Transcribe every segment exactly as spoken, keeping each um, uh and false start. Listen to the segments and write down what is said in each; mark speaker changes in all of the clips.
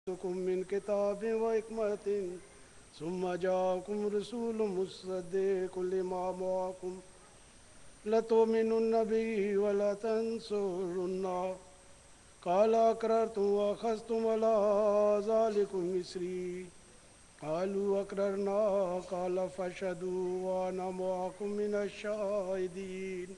Speaker 1: جاءكم من كتاب وحكمة ثم جاءكم رسول مصدق لما معكم لتؤمنن به ولتنصرنه قال أقررتم وأخذتم على ذلكم إصري قالوا أقررنا قال فاشهدوا وأنا معكم من الشاهدين۔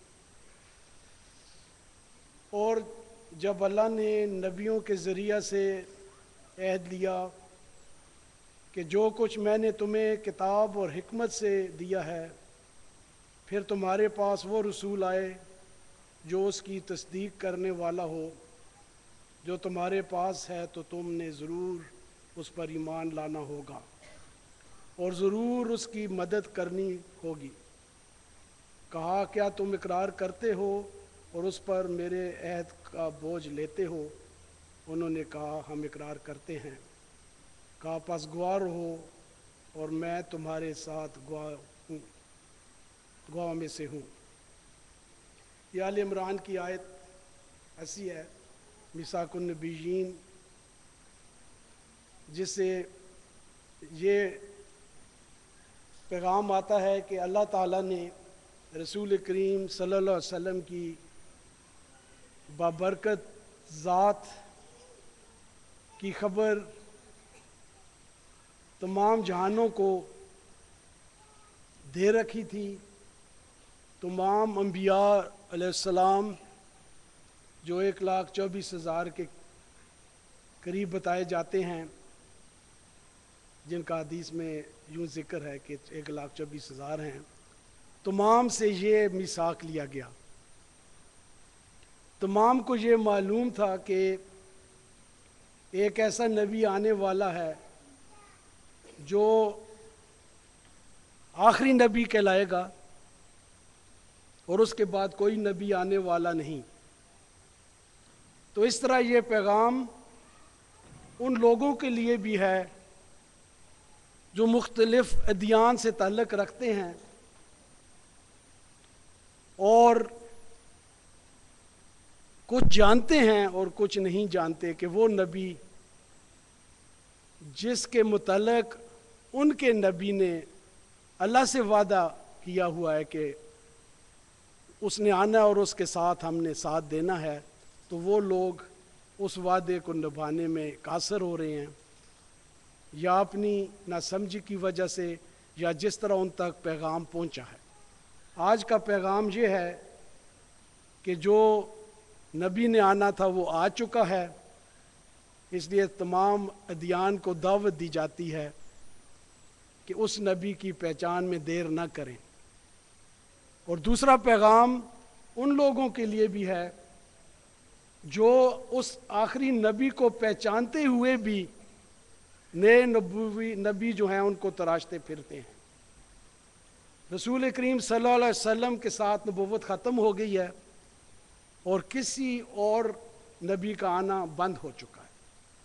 Speaker 1: اور جب اللہ نے نبیوں کے ذریعہ سے عہد لیا کہ جو کچھ میں نے تمہیں کتاب اور حکمت سے دیا ہے، پھر تمہارے پاس وہ رسول آئے جو اس کی تصدیق کرنے والا ہو جو تمہارے پاس ہے، تو تم نے ضرور اس پر ایمان لانا ہوگا اور ضرور اس کی مدد کرنی ہوگی۔ کہا کیا تم اقرار کرتے ہو اور اس پر میرے عہد کا بوجھ لیتے ہو؟ انہوں نے کہا ہم اقرار کرتے ہیں۔ کہا پس گواہ رہو اور میں تمہارے ساتھ گواہ ہوں، گواہ میں سے ہوں۔ یہ آل عمران کی آیت ایسی ہے، میثاق النبیین، جس سے یہ پیغام آتا ہے کہ اللہ تعالیٰ نے رسول کریم صلی اللہ علیہ وسلم کی بابرکت ذات کی خبر تمام جہانوں کو دے رکھی تھی۔ تمام انبیاء علیہ السلام جو ایک لاکھ چوبیس ہزار کے قریب بتائے جاتے ہیں، جن کا حدیث میں یوں ذکر ہے کہ ایک لاکھ چوبیس ہزار ہیں، تمام سے یہ میثاق لیا گیا۔ تمام کو یہ معلوم تھا کہ ایک ایسا نبی آنے والا ہے جو آخری نبی کہلائے گا اور اس کے بعد کوئی نبی آنے والا نہیں۔ تو اس طرح یہ پیغام ان لوگوں کے لیے بھی ہے جو مختلف ادیان سے تعلق رکھتے ہیں اور کچھ جانتے ہیں اور کچھ نہیں جانتے کہ وہ نبی جس کے متعلق ان کے نبی نے اللہ سے وعدہ کیا ہوا ہے کہ اس نے آنا اور اس کے ساتھ ہم نے ساتھ دینا ہے، تو وہ لوگ اس وعدے کو نبھانے میں قاصر ہو رہے ہیں، یا اپنی ناسمجھی کی وجہ سے یا جس طرح ان تک پیغام پہنچا ہے۔ آج کا پیغام یہ ہے کہ جو نبی نے آنا تھا وہ آ چکا ہے، اس لیے تمام ادیان کو دعوت دی جاتی ہے کہ اس نبی کی پہچان میں دیر نہ کریں۔ اور دوسرا پیغام ان لوگوں کے لیے بھی ہے جو اس آخری نبی کو پہچانتے ہوئے بھی نئے نبوی نبی جو ہیں ان کو تراشتے پھرتے ہیں۔ رسول کریم صلی اللہ علیہ وسلم کے ساتھ نبوت ختم ہو گئی ہے اور کسی اور نبی کا آنا بند ہو چکا ہے۔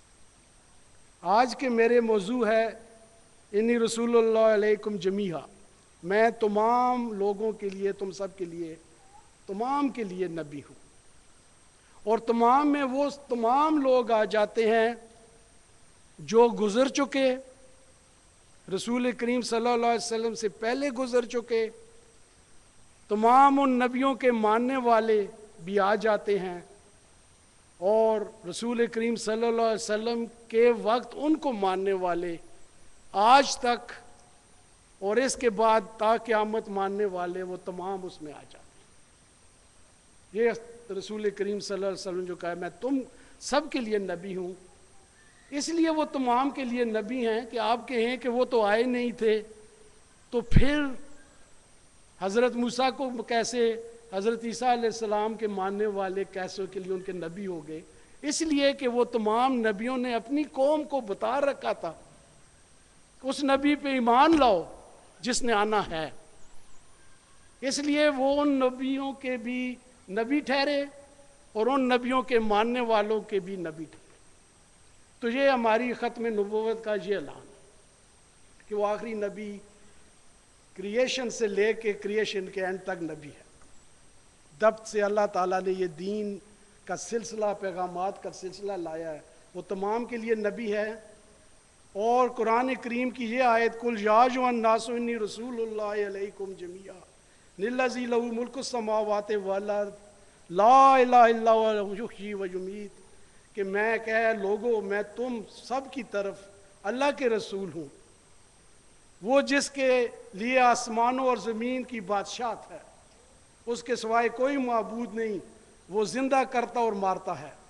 Speaker 1: آج کے میرے موضوع ہے انی رسول اللہ علیکم جمیعا، میں تمام لوگوں کے لیے، تم سب کے لیے، تمام کے لیے نبی ہوں۔ اور تمام میں وہ تمام لوگ آ جاتے ہیں جو گزر چکے، رسول کریم صلی اللہ علیہ وسلم سے پہلے گزر چکے، تمام ان نبیوں کے ماننے والے بھی آ جاتے ہیں، اور رسول کریم صلی اللہ علیہ وسلم کے وقت ان کو ماننے والے آج تک اور اس کے بعد تا قیامت ماننے والے، وہ تمام اس میں آ جاتے ہیں۔ یہ رسول کریم صلی اللہ علیہ وسلم جو کہا ہے میں تم سب کے لیے نبی ہوں، اس لیے وہ تمام کے لیے نبی ہیں کہ آپ کہیں کہ وہ تو آئے نہیں تھے، تو پھر حضرت موسیٰ کو کیسے، حضرت عیسیٰ علیہ السلام کے ماننے والے کیسے کے لیے ان کے نبی ہو گئے؟ اس لیے کہ وہ تمام نبیوں نے اپنی قوم کو بتا رکھا تھا اس نبی پہ ایمان لاؤ جس نے آنا ہے، اس لیے وہ ان نبیوں کے بھی نبی ٹھہرے اور ان نبیوں کے ماننے والوں کے بھی نبی ٹھہرے۔ تو یہ ہماری ختم نبوت کا یہ اعلان ہے کہ وہ آخری نبی کریشن سے لے کے کریشن کے اینڈ تک نبی ہے۔ جب سے اللہ تعالیٰ نے یہ دین کا سلسلہ، پیغامات کا سلسلہ لایا ہے، وہ تمام کے لیے نبی ہے۔ اور قرآن کریم کی یہ آیت کل یا ایھا الناس انی رسول اللہ علیکم جمیعا للذی لہ ملک السماوات والارض لا الہ الا هو یحیی و یمیت، کہ میں کہ لوگو میں تم سب کی طرف اللہ کے رسول ہوں، وہ جس کے لیے آسمانوں اور زمین کی بادشاہت ہے، اس کے سوائے کوئی معبود نہیں، وہ زندہ کرتا اور مارتا ہے۔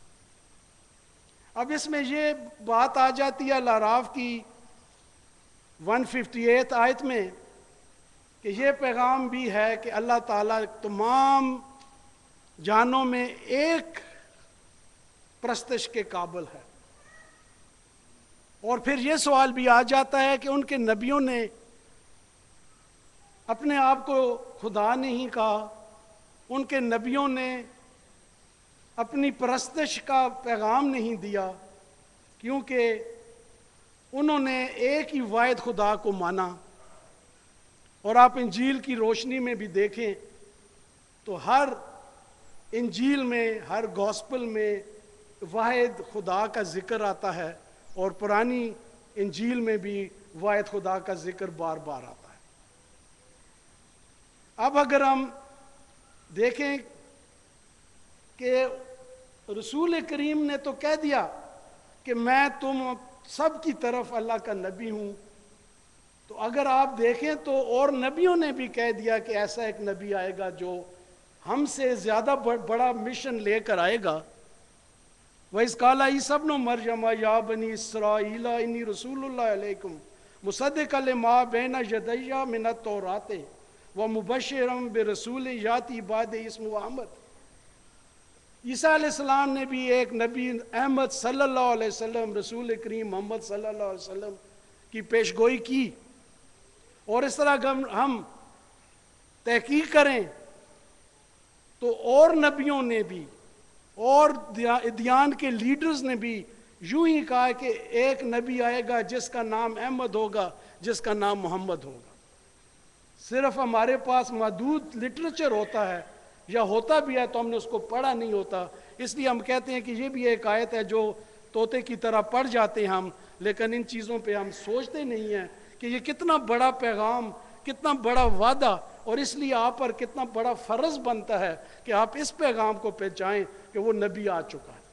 Speaker 1: اب اس میں یہ بات آ جاتی ہے الاعراف کی ایک سو اٹھاون آیت میں کہ یہ پیغام بھی ہے کہ اللہ تعالیٰ تمام جانوں میں ایک پرستش کے قابل ہے۔ اور پھر یہ سوال بھی آ جاتا ہے کہ ان کے نبیوں نے اپنے آپ کو خدا نہیں کہا، ان کے نبیوں نے اپنی پرستش کا پیغام نہیں دیا، کیونکہ انہوں نے ایک ہی واحد خدا کو مانا۔ اور آپ انجیل کی روشنی میں بھی دیکھیں تو ہر انجیل میں، ہر گوسپل میں واحد خدا کا ذکر آتا ہے، اور پرانی انجیل میں بھی واحد خدا کا ذکر بار بار آتا ہے۔ اب اگر ہم دیکھیں کہ رسول کریم نے تو کہہ دیا کہ میں تم سب کی طرف اللہ کا نبی ہوں، تو اگر آپ دیکھیں تو اور نبیوں نے بھی کہہ دیا کہ ایسا ایک نبی آئے گا جو ہم سے زیادہ بڑا مشن لے کر آئے گا۔ وَإِذْ قَالَ عِيسَىٰ ابْنُ مَرْيَمَ يَا بَنِي إِسْرَائِيلَ إِنِّي رَسُولُ اللَّهِ عَلَيْكُمْ مُصَدِّقًا لِمَا بَيْنَ يَدَيَّ مِنَ التَّوْرَاةِ وَمُبَشِّرًا بِرَسُولٍ يَأْتِي مِن بَعْدِي اسْمُهُ أَحْمَدُ۔ عیسیٰ علیہ السلام نے بھی ایک نبی احمد صلی اللہ علیہ وسلم، رسول کریم محمد صلی اللہ علیہ وسلم کی پیشگوئی کی۔ اور اس طرح ہم تحقیق کریں تو اور نبیوں نے بھی اور ادیان کے لیڈرز نے بھی یوں ہی کہا کہ ایک نبی آئے گا جس کا نام احمد ہوگا، جس کا نام محمد ہوگا۔ صرف ہمارے پاس محدود لٹریچر ہوتا ہے، یا ہوتا بھی ہے تو ہم نے اس کو پڑھا نہیں ہوتا، اس لیے ہم کہتے ہیں کہ یہ بھی ایک آیت ہے جو طوطے کی طرح پڑھ جاتے ہیں ہم، لیکن ان چیزوں پہ ہم سوچتے نہیں ہیں کہ یہ کتنا بڑا پیغام، کتنا بڑا وعدہ، اور اس لیے آپ پر کتنا بڑا فرض بنتا ہے کہ آپ اس پیغام کو پہنچائیں کہ وہ نبی آ چکا ہے۔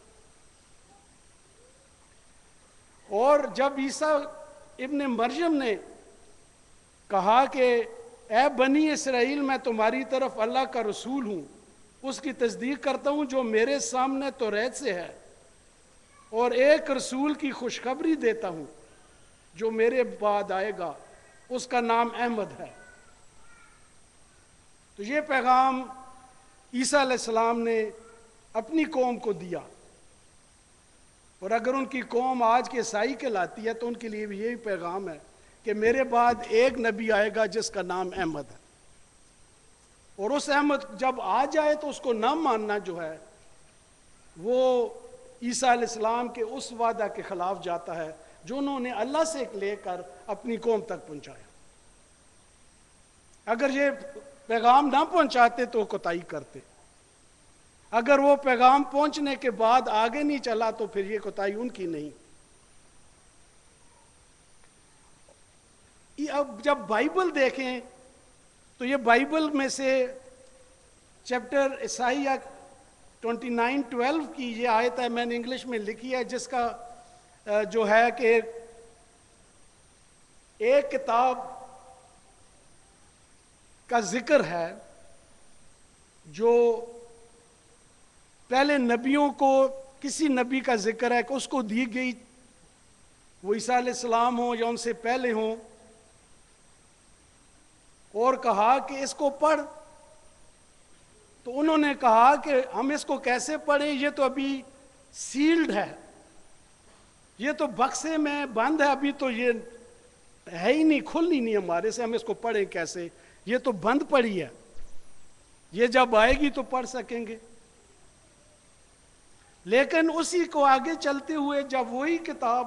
Speaker 1: اور جب عیسیٰ ابن مریم نے کہا کہ اے بنی اسرائیل میں تمہاری طرف اللہ کا رسول ہوں، اس کی تصدیق کرتا ہوں جو میرے سامنے توریت سے ہے، اور ایک رسول کی خوشخبری دیتا ہوں جو میرے بعد آئے گا، اس کا نام احمد ہے۔ تو یہ پیغام عیسیٰ علیہ السلام نے اپنی قوم کو دیا، اور اگر ان کی قوم آج کے عیسائی کہلاتی ہے تو ان کے لیے بھی یہی پیغام ہے کہ میرے بعد ایک نبی آئے گا جس کا نام احمد ہے، اور اس احمد جب آ جائے تو اس کو نہ ماننا جو ہے وہ عیسیٰ علیہ السلام کے اس وعدہ کے خلاف جاتا ہے جو انہوں نے اللہ سے لے کر اپنی قوم تک پہنچایا۔ اگر یہ پیغام نہ پہنچاتے تو کوتاہی کرتے، اگر وہ پیغام پہنچنے کے بعد آگے نہیں چلا تو پھر یہ کوتاہی ان کی نہیں۔ اب جب بائبل دیکھیں تو یہ بائبل میں سے چیپٹر عیسائیہ ٹوئنٹی نائن ٹویلو کی یہ آیت ہے، میں نے انگلش میں لکھی ہے، جس کا جو ہے کہ ایک کتاب کا ذکر ہے جو پہلے نبیوں کو، کسی نبی کا ذکر ہے کہ اس کو دی گئی، وہ عیسیٰ علیہ السلام ہوں یا ان سے پہلے ہوں، اور کہا کہ اس کو پڑھ، تو انہوں نے کہا کہ ہم اس کو کیسے پڑھیں، یہ تو ابھی سیلڈ ہے، یہ تو بکسے میں بند ہے، ابھی تو یہ ہے ہی نہیں، کھل ہی نہیں ہمارے سے، ہم اس کو پڑھیں کیسے، یہ تو بند پڑی ہے، یہ جب آئے گی تو پڑھ سکیں گے۔ لیکن اسی کو آگے چلتے ہوئے جب وہی کتاب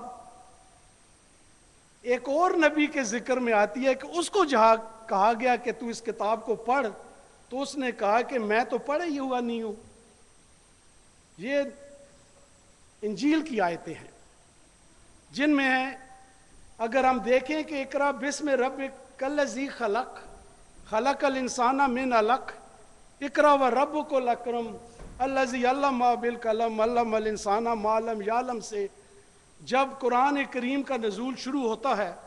Speaker 1: ایک اور نبی کے ذکر میں آتی ہے کہ اس کو جہاں کہا گیا کہ تو اس کتاب کو پڑھ، تو اس نے کہا کہ میں تو پڑھے ہی ہوا نہیں ہوں، یہ انجیل کی آیتیں ہیں جن میں ہیں، اگر ہم دیکھیں کہ اقرا بسم ربک الذی خلق خلق الانسان من علق اقرا و ربک الاکرم الذی علم بالقلم علم الانسان ما لم یعلم سے جب قرآن کریم کا نزول شروع ہوتا ہے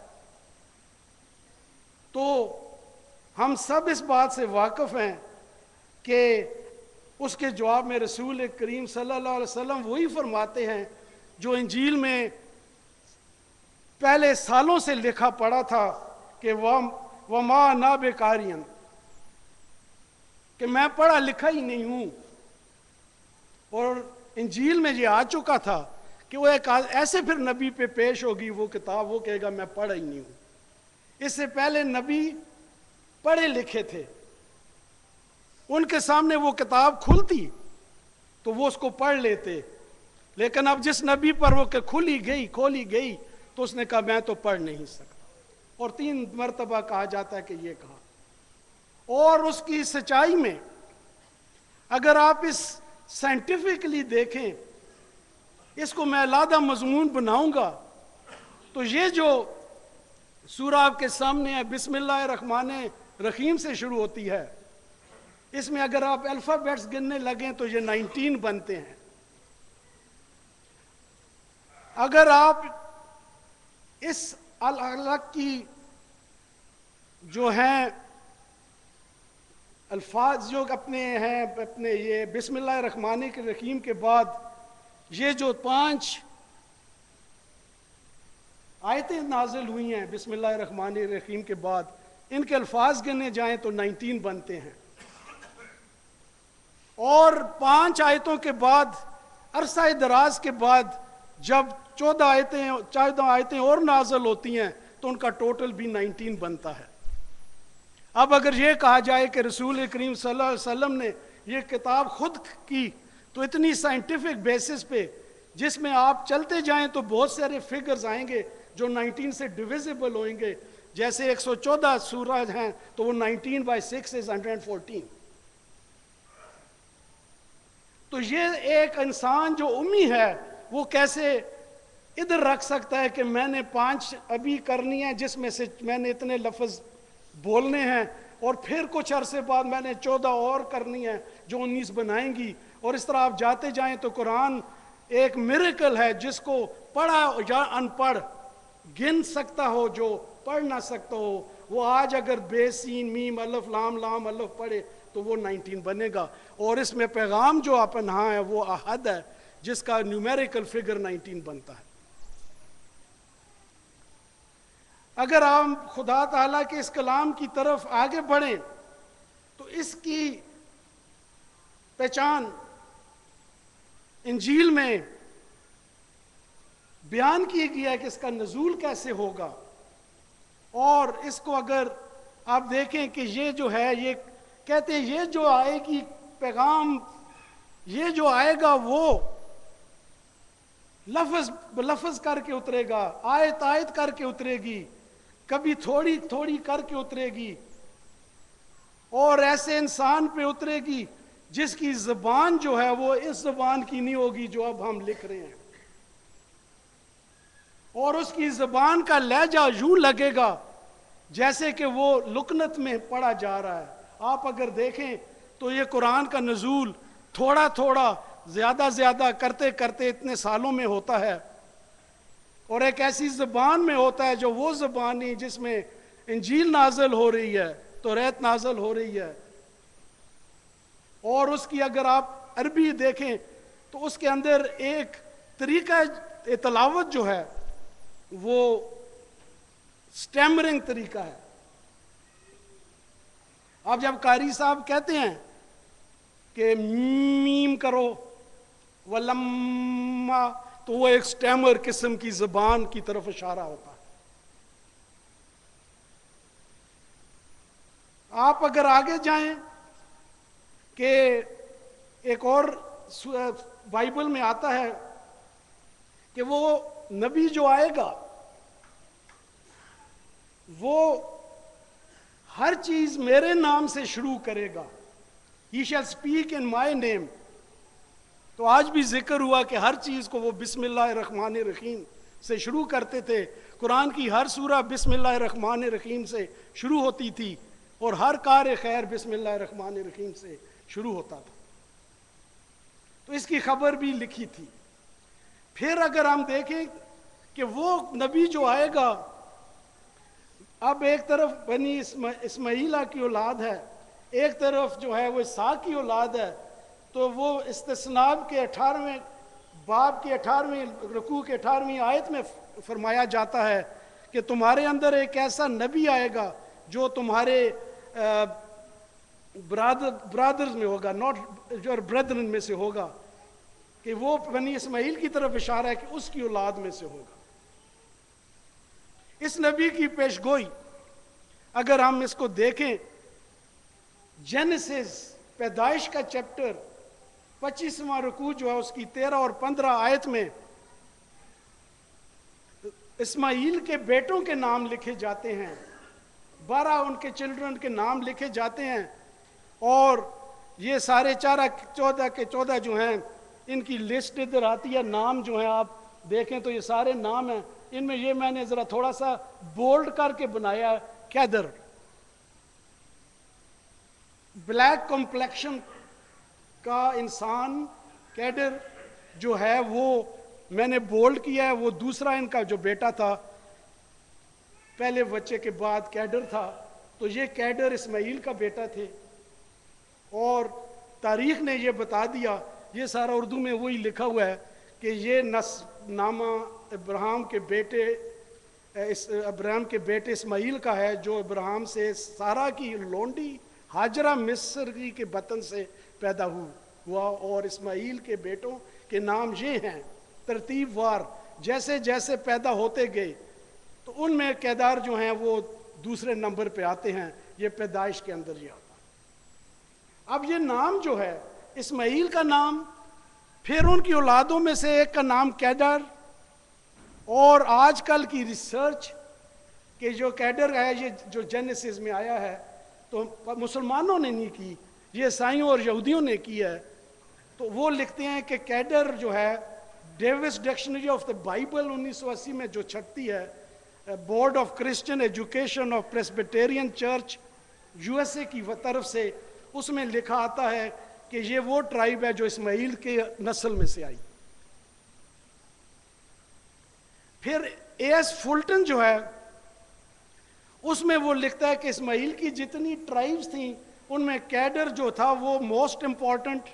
Speaker 1: تو ہم سب اس بات سے واقف ہیں کہ اس کے جواب میں رسول کریم صلی اللہ علیہ وسلم وہی فرماتے ہیں جو انجیل میں پہلے سالوں سے لکھا پڑا تھا کہ وَمَا أَنَا بِقَارِئٍ، کہ میں پڑھا لکھا ہی نہیں ہوں. اور انجیل میں یہ آ چکا تھا کہ وہ ایک ایسے پھر نبی پہ پیش ہوگی وہ کتاب، وہ کہے گا میں پڑھا ہی نہیں ہوں. اس سے پہلے نبی پڑھے لکھے تھے، ان کے سامنے وہ کتاب کھلتی تو وہ اس کو پڑھ لیتے، لیکن اب جس نبی پر وہ کہ کھلی گئی کھولی گئی تو اس نے کہا میں تو پڑھ نہیں سکتا. اور تین مرتبہ کہا جاتا ہے کہ یہ کہا. اور اس کی سچائی میں اگر آپ اس سائنٹیفکلی دیکھیں، اس کو میں علیحدہ مضمون بناؤں گا تو یہ جو سورہ آپ کے سامنے ہے بسم اللہ الرحمن الرحیم سے شروع ہوتی ہے، اس میں اگر آپ الفابیٹس گننے لگیں تو یہ نائنٹین بنتے ہیں. اگر آپ اس الگ کی جو ہیں الفاظ جو اپنے ہیں اپنے یہ بسم اللہ الرحمن الرحیم کے بعد یہ جو پانچ آیتیں نازل ہوئی ہیں بسم اللہ الرحمن الرحیم کے بعد، ان کے الفاظ گنے جائیں تو نائنٹین بنتے ہیں. اور پانچ آیتوں کے بعد عرصہ دراز کے بعد جب چودہ آیتیں چودہ آیتیں اور نازل ہوتی ہیں تو ان کا ٹوٹل بھی نائنٹین بنتا ہے. اب اگر یہ کہا جائے کہ رسول کریم صلی اللہ علیہ وسلم نے یہ کتاب خود کی تو اتنی سائنٹیفک بیسس پہ جس میں آپ چلتے جائیں تو بہت سارے فگرز آئیں گے جو نائنٹین سے ڈویزیبل ہوئیں گے. جیسے ایک سو چودہ سورہ ہیں تو وہ nineteen by six is hundred fourteen. تو یہ ایک انسان جو امی ہے وہ کیسے ادھر رکھ سکتا ہے کہ میں نے پانچ ابھی کرنی ہے جس میں سے میں نے اتنے لفظ بولنے ہیں اور پھر کچھ عرصے بعد میں نے چودہ اور کرنی ہے جو انیس بنائیں گی. اور اس طرح آپ جاتے جائیں تو قرآن ایک میریکل ہے جس کو پڑھا یا ان پڑھ گن سکتا ہو، جو پڑھ نہ سکتا ہو وہ آج اگر بے سین میم الف لام لام الف پڑھے تو وہ نائنٹین بنے گا. اور اس میں پیغام جو اپنا ہے وہ احد ہے جس کا نیومیریکل فگر نائنٹین بنتا ہے. اگر آپ خدا تعالیٰ کے اس کلام کی طرف آگے بڑھیں تو اس کی پہچان انجیل میں بیان کی گیا ہے کہ اس کا نزول کیسے ہوگا. اور اس کو اگر آپ دیکھیں کہ یہ جو ہے یہ کہتے ہیں یہ جو آئے گی پیغام یہ جو آئے گا وہ لفظ بلفظ کر کے اترے گا، آیت آیت کر کے اترے گی، کبھی تھوڑی تھوڑی کر کے اترے گی، اور ایسے انسان پہ اترے گی جس کی زبان جو ہے وہ اس زبان کی نہیں ہوگی جو اب ہم لکھ رہے ہیں، اور اس کی زبان کا لہجہ یوں لگے گا جیسے کہ وہ لکنت میں پڑھا جا رہا ہے. آپ اگر دیکھیں تو یہ قرآن کا نزول تھوڑا تھوڑا زیادہ زیادہ کرتے کرتے اتنے سالوں میں ہوتا ہے، اور ایک ایسی زبان میں ہوتا ہے جو وہ زبان نہیں جس میں انجیل نازل ہو رہی ہے، توریت نازل ہو رہی ہے. اور اس کی اگر آپ عربی دیکھیں تو اس کے اندر ایک طریقہ تلاوت جو ہے وہ سٹیمرنگ طریقہ ہے. اب جب قاری صاحب کہتے ہیں کہ میم کرو ولما تو وہ ایک سٹیمر قسم کی زبان کی طرف اشارہ ہوتا ہے. آپ اگر آگے جائیں کہ ایک اور بائبل میں آتا ہے کہ وہ نبی جو آئے گا وہ ہر چیز میرے نام سے شروع کرے گا. He shall speak in my name. تو آج بھی ذکر ہوا کہ ہر چیز کو وہ بسم اللہ الرحمن الرحیم سے شروع کرتے تھے. قرآن کی ہر سورہ بسم اللہ الرحمن الرحیم سے شروع ہوتی تھی اور ہر کار خیر بسم اللہ الرحمن الرحیم سے شروع ہوتا تھا. تو اس کی خبر بھی لکھی تھی. پھر اگر ہم دیکھیں کہ وہ نبی جو آئے گا، اب ایک طرف بنی اسماعیلہ کی اولاد ہے، ایک طرف جو ہے وہ اسحاق کی اولاد ہے، تو وہ استثناء کے اٹھارہویں باب کے اٹھارہویں رکوع کے اٹھارہویں آیت میں فرمایا جاتا ہے کہ تمہارے اندر ایک ایسا نبی آئے گا جو تمہارے برادر برادرز میں ہوگا، ناٹ جو بردرن میں سے ہوگا، کہ وہ بنی اسماعیل کی طرف اشارہ ہے کہ اس کی اولاد میں سے ہوگا. اس نبی کی پیش گوئی اگر ہم اس کو دیکھیں، جینیسس پیدائش کا چیپٹر پچیسواں رکوع جو ہے اس کی تیرہ اور پندرہ آیت میں اسماعیل کے بیٹوں کے نام لکھے جاتے ہیں، بارہ ان کے چلڈرن کے نام لکھے جاتے ہیں، اور یہ سارے چارہ چودہ کے چودہ جو ہیں ان کی لسٹ ادھر آتی ہے. نام جو ہیں آپ دیکھیں تو یہ سارے نام ہیں. ان میں یہ میں نے ذرا تھوڑا سا بولڈ کر کے بنایا، کیدر، بلیک کمپلیکشن کا انسان کیڈر جو ہے وہ میں نے بولڈ کیا ہے. وہ دوسرا ان کا جو بیٹا تھا، پہلے بچے کے بعد کیڈر تھا، تو یہ کیڈر اسماعیل کا بیٹا تھے. اور تاریخ نے یہ بتا دیا، یہ سارا اردو میں وہی لکھا ہوا ہے کہ یہ نسب نامہ ابراہیم کے بیٹے ابراہیم کے بیٹے اسماعیل کا ہے، جو ابراہیم سے سارا کی لونڈی ہاجرہ مصری کے بطن سے پیدا ہوا. اور اسماعیل کے بیٹوں کے نام یہ ہیں ترتیب وار، جیسے جیسے پیدا ہوتے گئے تو ان میں کیدار جو ہیں وہ دوسرے نمبر پہ آتے ہیں. یہ پیدائش کے اندر یہ آتا. اب یہ نام جو ہے اسماعیل کا نام، پھر ان کی اولادوں میں سے ایک کا نام کیدر، اور آج کل کی ریسرچ کہ جو کیڈر ہے یہ جو جینیسس میں آیا ہے تو مسلمانوں نے نہیں کی، یہ عیسائیوں اور یہودیوں نے کی ہے. تو وہ لکھتے ہیں کہ کیڈر جو ہے Davis dictionary of the Bible انیس سو اسی میں جو چھپتی ہے، board of Christian education of Presbyterian church U S A کی طرف سے، اس میں لکھا آتا ہے کہ یہ وہ ٹرائب ہے جو اسماعیل کے نسل میں سے آئی. پھر اے ایس فلٹن جو ہے اس میں وہ لکھتا ہے کہ اسماعیل کی جتنی ٹرائبز تھیں ان میں کیڈر جو تھا وہ موسٹ امپورٹنٹ،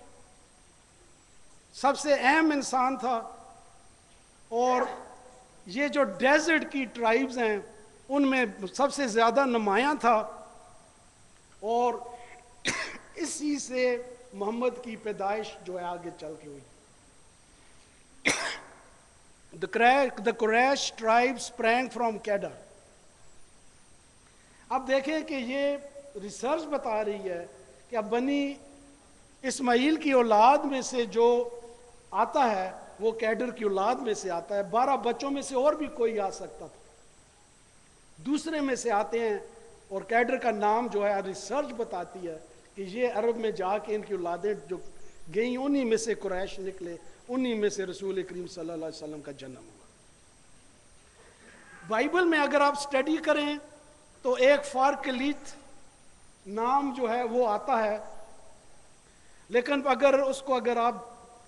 Speaker 1: سب سے اہم انسان تھا. اور یہ جو ڈیزرٹ کی ٹرائبز ہیں ان میں سب سے زیادہ نمایاں تھا. اور اسی سے محمد کی پیدائش جو ہے آگے چل کے ہوئی. The Quraysh tribe sprang from Kedar. اب دیکھیں کہ یہ ریسرچ بتا رہی ہے کہ اب بنی اسماعیل کی اولاد میں سے جو آتا ہے وہ کیڈر کی اولاد میں سے آتا ہے. بارہ بچوں میں سے اور بھی کوئی آ سکتا تھا، دوسرے میں سے آتے ہیں. اور کیڈر کا نام جو ہے ریسرچ بتاتی ہے کہ یہ عرب میں جا کے ان کی اولادیں جو گئیں انہی میں سے قریش نکلے، انہی میں سے رسول کریم صلی اللہ علیہ وسلم کا جنم ہوا. بائبل میں اگر آپ سٹڈی کریں تو ایک فارکلیت نام جو ہے وہ آتا ہے، لیکن اگر اس کو اگر آپ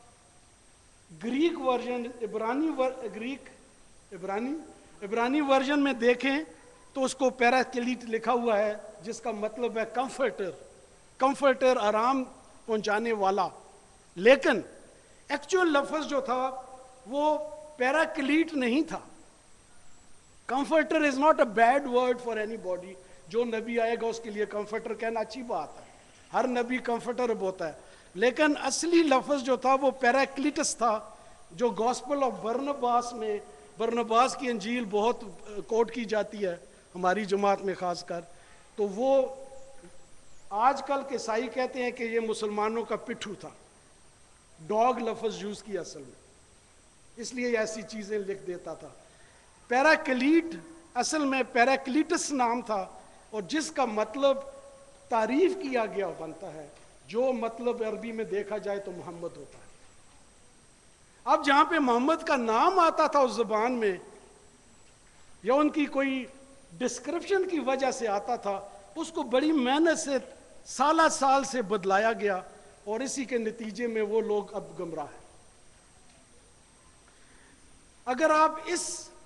Speaker 1: گریک ورژن عبرانی ور گریک عبرانی عبرانی ورژن میں دیکھیں تو اس کو پیراکلیٹ لکھا ہوا ہے، جس کا مطلب ہے کمفرٹر، کمفرٹر آرام پہنچانے والا. لیکن ایکچوئل لفظ جو تھا وہ پیراکلیٹ نہیں تھا. Comforter is not a bad word for anybody. جو نبی آئے گا اس کے لیے کمفرٹر کہنا اچھی بات ہے، ہر نبی کمفرٹر ہوتا ہے. لیکن اصلی لفظ جو تھا وہ پیراکلیٹس تھا، جو گاسپل آف برنباس میں، برنباس کی انجیل بہت کوٹ کی جاتی ہے ہماری جماعت میں خاص کر. تو وہ آج کل کے عیسائی کہتے ہیں کہ یہ مسلمانوں کا پٹھو تھا، ڈاگ لفظ یوز کیا اصل میں، اس لیے ایسی چیزیں لکھ دیتا تھا. پیراکلیٹ اصل میں پیراکلیٹس نام تھا، اور جس کا مطلب تعریف کیا گیا بنتا ہے، جو مطلب عربی میں دیکھا جائے تو محمد ہوتا ہے. اب جہاں پہ محمد کا نام آتا تھا اس زبان میں یا ان کی کوئی ڈسکرپشن کی وجہ سے آتا تھا، اس کو بڑی محنت سے سالہ سال سے بدلایا گیا، اور اسی کے نتیجے میں وہ لوگ اب گمراہ ہیں۔ اگر آپ اس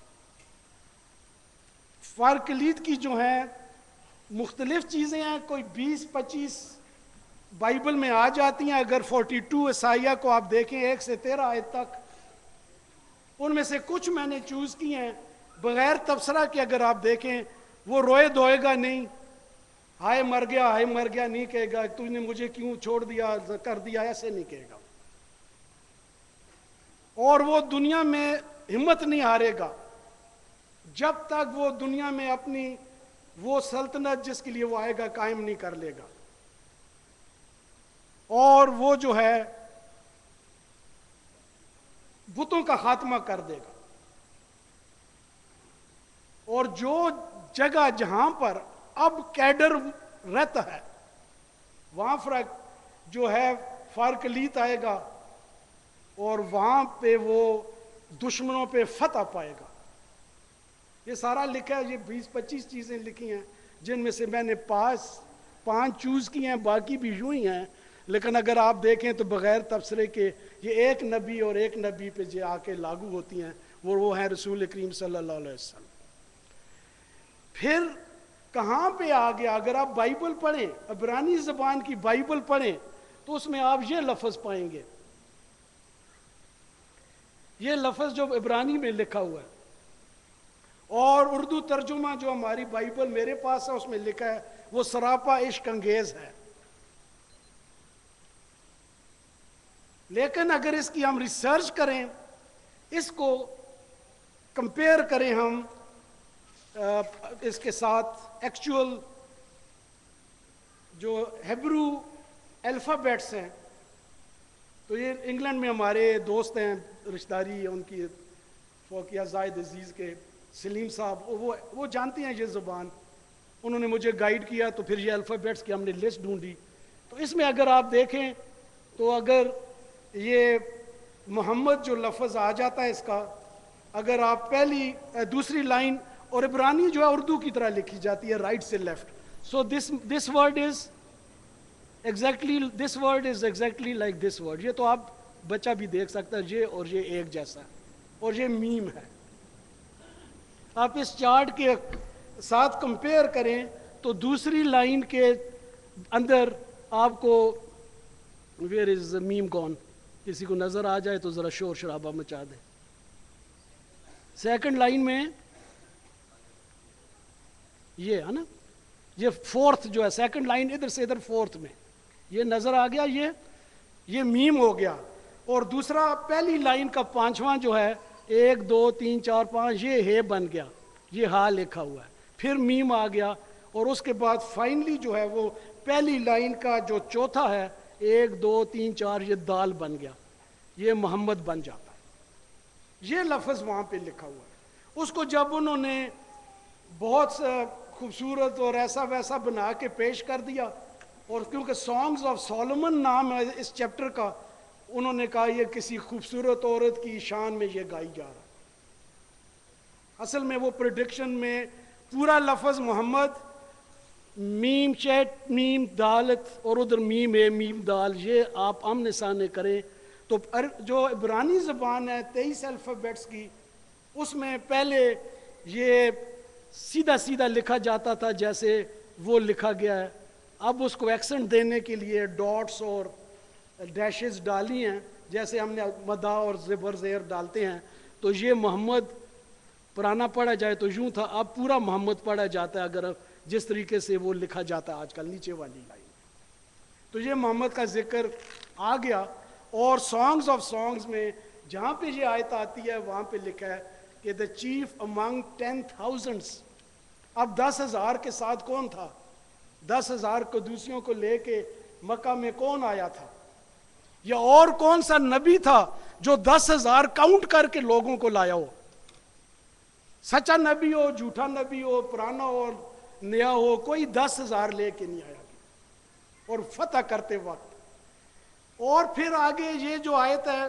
Speaker 1: فارکلیت کی جو ہیں مختلف چیزیں ہیں، کوئی بیس پچیس بائبل میں آ جاتی ہیں، اگر فورٹی ٹو عیسائیہ کو آپ دیکھیں ایک سے تیرہ آیت تک، ان میں سے کچھ میں نے چوز کی ہیں بغیر تبصرہ کے، اگر آپ دیکھیں وہ روئے دھوئے گا نہیں، ہائے مر گیا ہائے مر گیا نہیں کہے گا، تو نے مجھے کیوں چھوڑ دیا کر دیا، ایسے نہیں کہے گا، اور وہ دنیا میں ہمت نہیں ہارے گا جب تک وہ دنیا میں اپنی وہ سلطنت جس کے لیے وہ آئے گا قائم نہیں کر لے گا، اور وہ جو ہے بتوں کا خاتمہ کر دے گا، اور جو جگہ جہاں پر اب کیڈر رہتا ہے وہاں فرق جو ہے فارکلیت آئے گا، اور وہاں پہ وہ دشمنوں پہ فتح پائے گا۔ یہ سارا لکھا ہے، یہ بیس پچیس چیزیں لکھی ہیں جن میں سے میں نے پانچ پانچ چوز کی ہیں، باقی بھی یوں ہی ہیں، لیکن اگر آپ دیکھیں تو بغیر تبصرے کے یہ ایک نبی اور ایک نبی پہ جو آ کے لاگو ہوتی ہیں، وہ وہ ہیں رسول کریم صلی اللہ علیہ وسلم۔ پھر کہاں پہ آ گیا؟ اگر آپ بائبل پڑھیں، عبرانی زبان کی بائبل پڑھیں، تو اس میں آپ یہ لفظ پائیں گے، یہ لفظ جو عبرانی میں لکھا ہوا ہے، اور اردو ترجمہ جو ہماری بائبل میرے پاس ہے اس میں لکھا ہے وہ سراپا عشق انگیز ہے، لیکن اگر اس کی ہم ریسرچ کریں، اس کو کمپیئر کریں ہم اس کے ساتھ ایکچول جو ہیبرو الفابیٹس ہیں، تو یہ انگلینڈ میں ہمارے دوست ہیں، رشتہ داری ان کی فوقیہ زائد عزیز کے سلیم صاحب، وہ وہ جانتے ہیں یہ زبان، انہوں نے مجھے گائیڈ کیا، تو پھر یہ الفابیٹس کی ہم نے لسٹ ڈھونڈی، تو اس میں اگر آپ دیکھیں تو اگر یہ محمد جو لفظ آ جاتا ہے اس کا، اگر آپ پہلی دوسری لائن، اور عبرانی جو ہے اردو کی طرح لکھی جاتی ہے رائٹ سے left, so this this word is exactly this word is exactly like this word, یہ تو آپ بچہ بھی دیکھ سکتا ہے، یہ اور یہ ایک جیسا ہے، اور یہ میم ہے۔ آپ اس چارٹ کے ساتھ کمپیئر کریں تو دوسری لائن کے اندر آپ کو ویئر از میم گون، کسی کو نظر آ جائے تو ذرا شور شرابہ مچا دے۔ سیکنڈ لائن میں یہ ہے نا، یہ فورتھ جو ہے سیکنڈ لائن ادھر سے ادھر فورتھ میں یہ نظر آ گیا، یہ یہ میم ہو گیا، اور دوسرا پہلی لائن کا پانچواں جو ہے ایک دو تین چار پانچ، یہ ہے بن گیا، یہ ہا لکھا ہوا ہے، پھر میم آ گیا، اور اس کے بعد فائنلی جو ہے وہ پہلی لائن کا جو چوتھا ہے ایک دو تین چار، یہ دال بن گیا، یہ محمد بن جاتا ہے۔ یہ لفظ وہاں پہ لکھا ہوا ہے۔ اس کو جب انہوں نے بہت خوبصورت اور ایسا ویسا بنا کے پیش کر دیا، اور کیونکہ سانگز آف سولومن نام ہے اس چیپٹر کا، انہوں نے کہا یہ کسی خوبصورت عورت کی شان میں یہ گائی جا رہا ہے۔ اصل میں وہ پریڈکشن میں پورا لفظ محمد، میم چیٹ میم دالت، اور ادھر میم اے میم دال، یہ آپ آمنے سامنے کریں تو جو عبرانی زبان ہے تیئیس الفابیٹس کی، اس میں پہلے یہ سیدھا سیدھا لکھا جاتا تھا جیسے وہ لکھا گیا ہے، اب اس کو ایکسنٹ دینے کے لیے ڈاٹس اور ڈیشز ڈالی ہیں، جیسے ہم نے مدا اور زبر زیر ڈالتے ہیں، تو یہ محمد پرانا پڑھا جائے تو یوں تھا، اب پورا محمد پڑھا جاتا ہے اگر جس طریقے سے وہ لکھا جاتا ہے آج کل نیچے والی لائن، تو یہ محمد کا ذکر آ گیا۔ اور سانگز آف سانگز میں جہاں پہ یہ آیت آتی ہے وہاں پہ لکھا ہے کہ the chief among ten thousands, اب دس ہزار کے ساتھ کون تھا؟ دس ہزار کو دوسریوں کو لے کے مکہ میں کون آیا تھا؟ یا اور کون سا نبی تھا جو دس ہزار کاؤنٹ کر کے لوگوں کو لایا ہو؟ سچا نبی ہو، جھوٹا نبی ہو، پرانا ہو نیا ہو، کوئی دس ہزار لے کے نہیں آیا، اور فتح کرتے وقت۔ اور پھر آگے یہ جو آیت ہے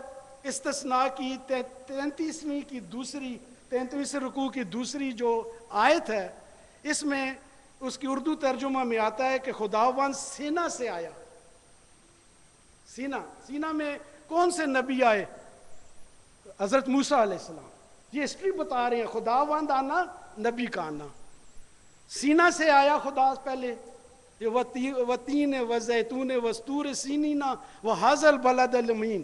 Speaker 1: استثناء کی تینتیسویں کی دوسری تینتیسویں رکوع کی دوسری جو آیت ہے، اس میں اس کی اردو ترجمہ میں آتا ہے کہ خداوند سینا سے آیا۔ سینا سینا میں کون سے نبی آئے؟ حضرت موسیٰ علیہ السلام۔ یہ ہسٹری بتا رہے ہیں، خداوند آنا، نبی کا آنا۔ سینا سے آیا خدا پہلے، وتین و زیتون وستور سینینا وہذا البلد الامین۔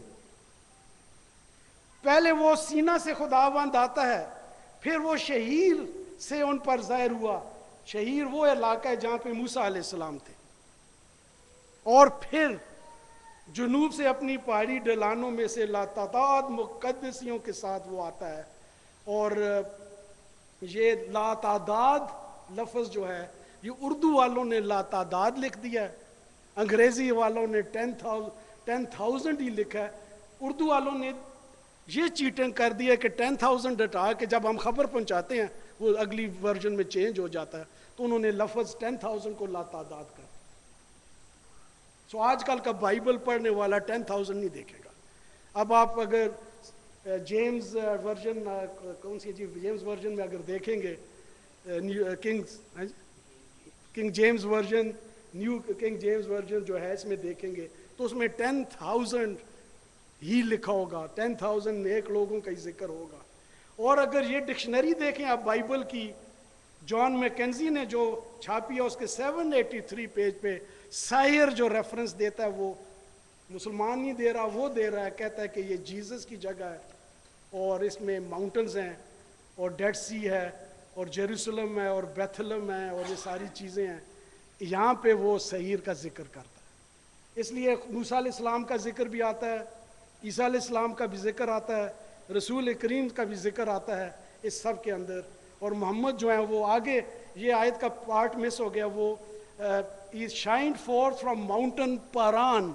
Speaker 1: پہلے وہ سینا سے خداوند آتا ہے، پھر وہ شہیر سے ان پر ظاہر ہوا۔ شہیر وہ علاقہ ہے جہاں پہ موسیٰ علیہ السلام تھے، اور پھر جنوب سے اپنی پہاڑی ڈھلانوں میں سے لاتعداد مقدسیوں کے ساتھ وہ آتا ہے۔ اور یہ لاتعداد لفظ جو ہے، یہ اردو والوں نے لاتعداد لکھ دیا ہے، انگریزی والوں نے ٹین ٹین تھاؤزینڈ ہی لکھا ہے۔ اردو والوں نے یہ چیٹنگ کر دیا کہ ٹین تھاؤزینڈ ہٹا کے جب ہم خبر پہنچاتے ہیں وہ اگلی ورژن میں چینج ہو جاتا ہے، تو انہوں نے لفظ ٹین تھاؤزینڈ کو لاتعداد کر۔ سو آج کل کا بائبل پڑھنے والا ٹین تھاؤزینڈ نہیں دیکھے گا۔ اب آپ اگر جیمز ورژن، کون سی جی جیمز ورژن میں اگر دیکھیں گے، kings King James version, new King James version جو ہے، اس میں دیکھیں گے تو اس میں ٹین تھاؤزینڈ ہی لکھا ہوگا، ٹین تھاؤزینڈ ایک لوگوں کا ہی ذکر ہوگا۔ اور اگر یہ ڈکشنری دیکھیں آپ بائبل کی، جان میکنزی نے جو چھاپی ہے، اس کے سیون ایٹی تھری پیج پہ سائر جو ریفرنس دیتا ہے وہ مسلمان نہیں دے رہا، وہ دے رہا ہے، کہتا ہے کہ یہ جیزس کی جگہ ہے، اور اس میں ماؤنٹنز ہیں، اور ڈیڈ سی ہے، اور جیروسلم ہے، اور بیتھلم ہے، اور یہ ساری چیزیں ہیں۔ یہاں پہ وہ سعیر کا ذکر کرتا ہے، اس لیے موسیٰ علیہ السلام کا ذکر بھی آتا ہے، عیسیٰ علیہ السلام کا بھی ذکر آتا ہے، رسول کریم کا بھی ذکر آتا ہے اس سب کے اندر۔ اور محمد جو ہیں وہ آگے، یہ آیت کا پارٹ مس ہو گیا، وہ he shined forth from mountain پاران۔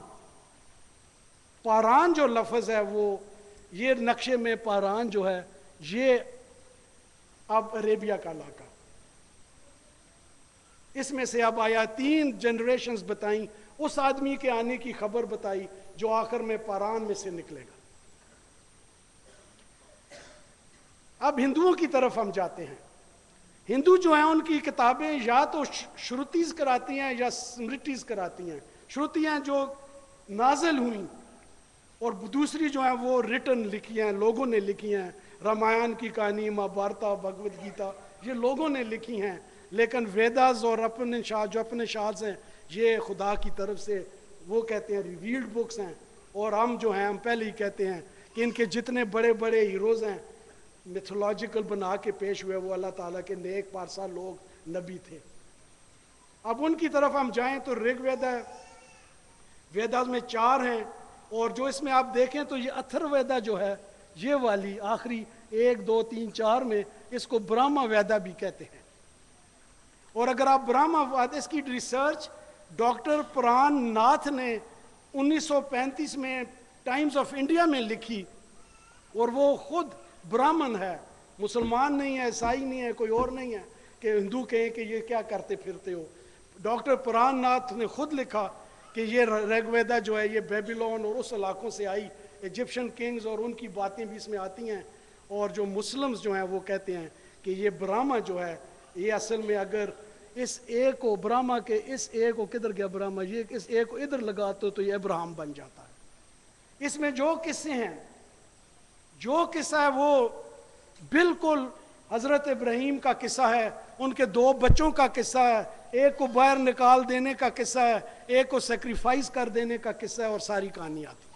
Speaker 1: پاران جو لفظ ہے وہ، یہ نقشے میں پاران جو ہے یہ اب عربیہ کا علاقہ، اس میں سے اب آیا تین جنریشنز بتائیں، اس آدمی کے آنے کی خبر بتائی جو آخر میں پاران میں سے نکلے گا۔ اب ہندوؤں کی طرف ہم جاتے ہیں۔ ہندو جو ہیں ان کی کتابیں یا تو شروتیز کراتی ہیں یا سمرتیز کراتی ہیں۔ شروتیاں جو نازل ہوئیں، اور دوسری جو ہیں وہ ریٹن لکھی ہیں، لوگوں نے لکھی ہیں۔ رامائن کی کہانی، مہابھارتا، بھگوت گیتا، یہ لوگوں نے لکھی ہیں، لیکن ویداز اور اپنے شاد جو اپنے شاد ہیں یہ خدا کی طرف سے وہ کہتے ہیں ریویلڈ بکس ہیں۔ اور ہم جو ہیں ہم پہلے ہی کہتے ہیں کہ ان کے جتنے بڑے بڑے ہیروز ہیں میتھولوجیکل بنا کے پیش ہوئے، وہ اللہ تعالیٰ کے نیک پارسا لوگ، نبی تھے۔ اب ان کی طرف ہم جائیں تو رگ ویدا ہے، ویداز میں چار ہیں، اور جو اس میں آپ دیکھیں تو یہ اتھر ویدا جو ہے، یہ والی آخری ایک دو تین چار میں، اس کو برہما ویدا بھی کہتے ہیں۔ اور اگر آپ برہما ویدا، اس کی ریسرچ ڈاکٹر پران ناتھ نے انیس سو پینتیس میں ٹائمز آف انڈیا میں لکھی، اور وہ خود برہمن ہے، مسلمان نہیں ہے، عیسائی نہیں ہے، کوئی اور نہیں ہے کہ ہندو کہیں کہ یہ کیا کرتے پھرتے ہو۔ ڈاکٹر پران ناتھ نے خود لکھا کہ یہ ریگ ویدا جو ہے یہ بیبیلون اور اس علاقوں سے آئی، ایجپشن کنگز اور ان کی باتیں بھی اس میں آتی ہیں۔ اور جو مسلمز جو ہیں وہ کہتے ہیں کہ یہ برہما جو ہے یہ اصل میں اگر اس اے کو برہما کے اس اے کو کدھر گیا برہما، یہ اس اے کو ادھر لگاتے تو یہ ابراہم بن جاتا ہے۔ اس میں جو قصے ہیں، جو قصہ ہے وہ بالکل حضرت ابراہیم کا قصہ ہے، ان کے دو بچوں کا قصہ ہے، ایک کو باہر نکال دینے کا قصہ ہے، ایک کو سیکریفائز کر دینے کا قصہ ہے، اور ساری کہانی آتی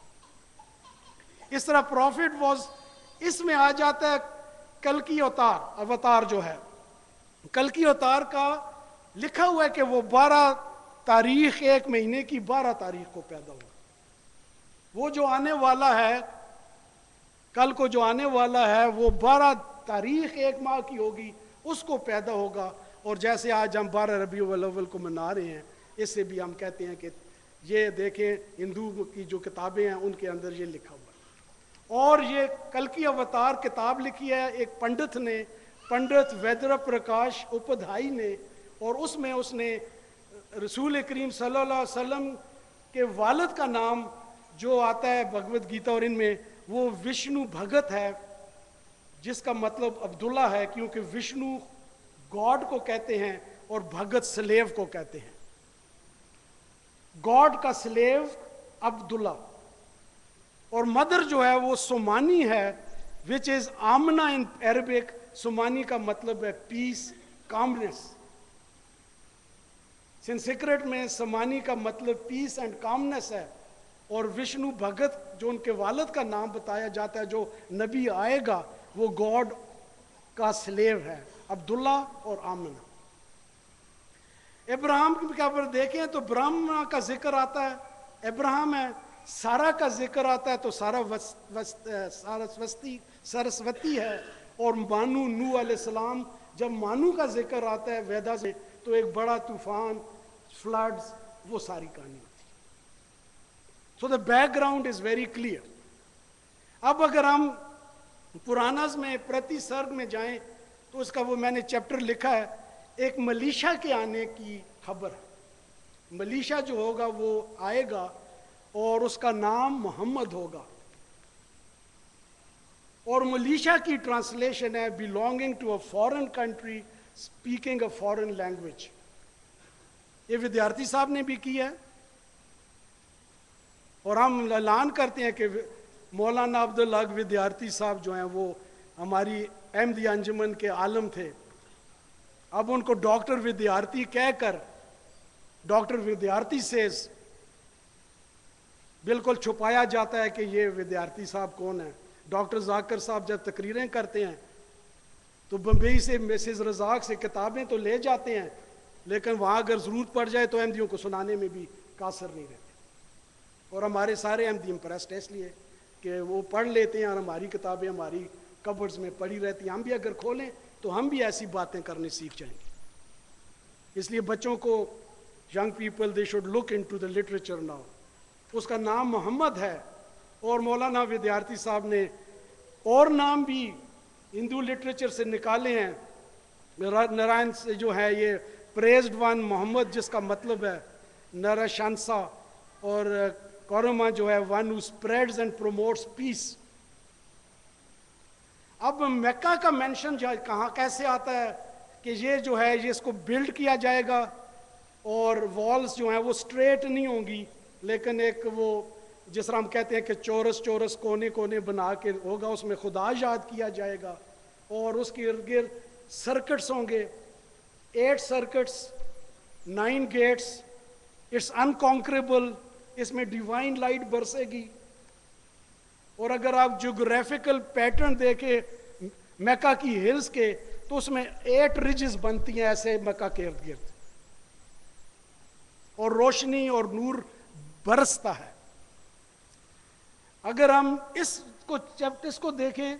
Speaker 1: ہے۔ اس طرح پروفٹ واز، اس میں آ جاتا ہے کلکی اوتار، اوتار جو ہے کلکی اوتار کا لکھا ہوا ہے کہ وہ بارہ تاریخ ایک مہینے کی بارہ تاریخ کو پیدا ہوا۔ وہ جو آنے والا ہے کل کو جو آنے والا ہے وہ بارہ تاریخ ایک ماہ کی ہوگی، اس کو پیدا ہوگا۔ اور جیسے آج ہم بارہ ربیع الاول کو منا رہے ہیں، اس سے بھی ہم کہتے ہیں کہ یہ دیکھیں ہندو کی جو کتابیں ہیں ان کے اندر یہ لکھا ہوا ہے۔ اور یہ کلکی اوتار کتاب لکھی ہے ایک پنڈت نے، پنڈت ویدر پرکاش اپادھیائی نے، اور اس میں اس نے رسول کریم صلی اللہ علیہ وسلم کے والد کا نام جو آتا ہے بھگوت گیتا اور ان میں، وہ وشنو بھگت ہے، جس کا مطلب عبداللہ ہے، کیونکہ وشنو گاڈ کو کہتے ہیں اور بھگت سلیو کو کہتے ہیں. گاڈ کا سلیو عبداللہ. اور مدر جو ہے وہ سومانی ہے، وچ از آمنہ ان عربک. سومانی کا مطلب ہے پیس، کامنس. سنسکرٹ میں سومانی کا مطلب پیس اینڈ کامنس ہے. اور وشنو بھگت جو ان کے والد کا نام بتایا جاتا ہے، جو نبی آئے گا، وہ گاڈ کا سلیو ہے، عبداللہ اور آمنہ. ابراہم کے اوپر دیکھیں تو برہما کا ذکر آتا ہے، ابراہم ہے. سارا کا ذکر آتا ہے تو سارا سارسوتی سرسوتی ہے. اور مانو نوح علیہ السلام، جب مانو کا ذکر آتا ہے ویدا سے تو ایک بڑا طوفان، فلڈز، وہ ساری کہانی ہوتی ہے. So the background is very clear. اب اگر ہم پراناز میں پرتی سرگ میں جائیں تو اس کا وہ میں نے چیپٹر لکھا ہے، ایک ملیشا کے آنے کی خبر ہے. ملیشا جو ہوگا وہ آئے گا اور اس کا نام محمد ہوگا. اور ملیشا کی ٹرانسلیشن ہے belonging to a foreign country speaking a foreign language. یہ ودیارتی صاحب نے بھی کیا ہے. اور ہم اعلان کرتے ہیں کہ مولانا عبدالحق ودیارتی صاحب جو ہیں وہ ہماری احمدیہ انجمن کے عالم تھے. اب ان کو ڈاکٹر ودیارتی کہہ کر ڈاکٹر ودیارتی سے بالکل چھپایا جاتا ہے کہ یہ ودیارتی صاحب کون ہیں. ڈاکٹر ذاکر صاحب جب تقریریں کرتے ہیں تو بمبئی سے مسز رزاق سے کتابیں تو لے جاتے ہیں، لیکن وہاں اگر ضرورت پڑ جائے تو احمدیوں کو سنانے میں بھی قاصر نہیں رہتے. اور ہمارے سارے احمدی امپریسڈ اس لیے کہ وہ پڑھ لیتے ہیں اور ہماری کتابیں ہماری کبرز میں پڑی رہتی ہیں. ہم بھی اگر کھولیں تو ہم بھی ایسی باتیں کرنے سیکھ جائیں گے. اس لیے بچوں کو، young people, they should look into the literature now. اس کا نام محمد ہے. اور مولانا ودیارتی صاحب نے اور نام بھی ہندو لٹریچر سے نکالے ہیں. نارائن سے جو ہے یہ پریزڈ ون محمد، جس کا مطلب ہے نرشنسا. اور کورما جو ہے one who spreads and promotes peace. اب مکہ کا مینشن کہاں کیسے آتا ہے کہ یہ جو ہے یہ اس کو بلڈ کیا جائے گا اور والز جو ہیں وہ اسٹریٹ نہیں ہوں گی، لیکن ایک وہ جس طرح ہم کہتے ہیں کہ چورس چورس کونے کونے بنا کے ہوگا، اس میں خدا یاد کیا جائے گا. اور اس کے ارد گرد سرکٹس ہوں گے، eight circuits, nine gates. It's unconquerable. اس میں ڈیوائن لائٹ برسے گی. اور اگر آپ جیوگرافیکل پیٹرن دیکھیں مکہ کی ہلز کے تو اس میں ایٹ ریجز بنتی ہیں ایسے مکہ کے ارد گرد، اور روشنی اور نور برستا ہے. اگر ہم اس کو چیپٹرز کو دیکھیں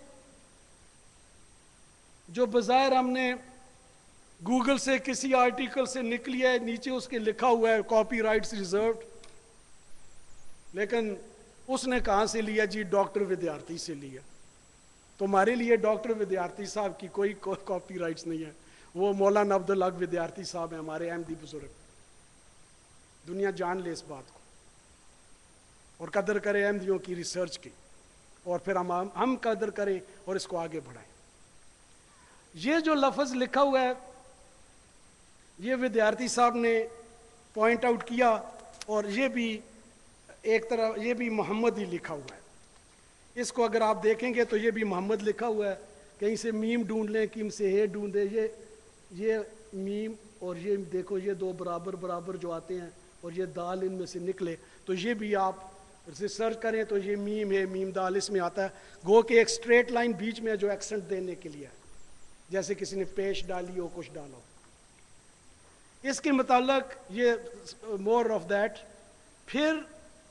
Speaker 1: جو بظاہر ہم نے گوگل سے کسی آرٹیکل سے نکلی ہے، نیچے اس کے لکھا ہوا ہے کاپی رائٹس ریزروڈ، لیکن اس نے کہاں سے لیا؟ جی ڈاکٹر ودیارتی سے لیا. تو ہمارے لیے ڈاکٹر ودیارتی صاحب کی کوئی کاپی رائٹس نہیں ہے. وہ مولانا عبدالحق ودیارتی صاحب ہیں، ہمارے احمدی بزرگ. دنیا جان لے اس بات کو اور قدر کرے احمدیوں کی ریسرچ کی، اور پھر ہم ہم قدر کریں اور اس کو آگے بڑھائیں. یہ جو لفظ لکھا ہوا ہے یہ ودیارتی صاحب نے پوائنٹ آؤٹ کیا، اور یہ بھی ایک طرح یہ بھی محمد ہی لکھا ہوا ہے. اس کو اگر آپ دیکھیں گے تو یہ بھی محمد لکھا ہوا ہے. کہیں سے میم ڈھونڈ لیں، کہیں سے ہے ڈھونڈیں، یہ یہ میم اور یہ دیکھو یہ دو برابر برابر جو آتے ہیں اور یہ دال ان میں سے نکلے، تو یہ بھی آپ ریسرچ کریں تو یہ میم ہے، میم دال اس میں آتا ہے. گو کہ ایک اسٹریٹ لائن بیچ میں جو ایکسنٹ دینے کے لیے ہے، جیسے کسی نے پیش ڈالی ہو، کچھ ڈالا ہو. اس کے متعلق یہ مور آف دیٹ. پھر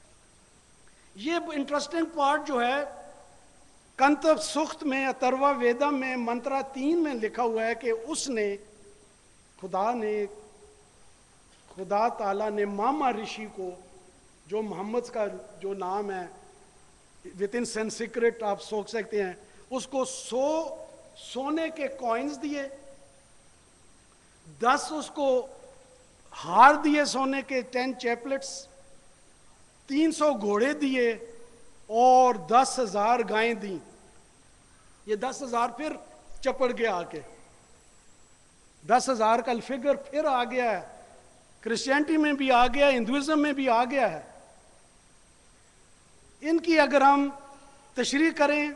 Speaker 1: یہ انٹرسٹنگ پارٹ جو ہے کنتب سخت میں، اتروا ویدا میں، منترا تین میں لکھا ہوا ہے کہ اس نے خدا نے خدا تعالیٰ نے ماما رشی کو، جو محمد کا جو نام ہے وتھ ان سنسکرٹ آپ سوچ سکتے ہیں، اس کو سو سونے کے کوئنز دیے، دس اس کو ہار دیے سونے کے، ٹین چیپلٹس، تین سو گھوڑے دیے، اور دس ہزار گائیں دیں. یہ دس ہزار پھر چپڑ گیا آ کے, دس ہزار کا الفگر پھر آ گیا ہے, کرسچینٹی میں بھی آ گیا, ہندوازم میں بھی آ گیا ہے. ان کی اگر ہم تشریح کریں,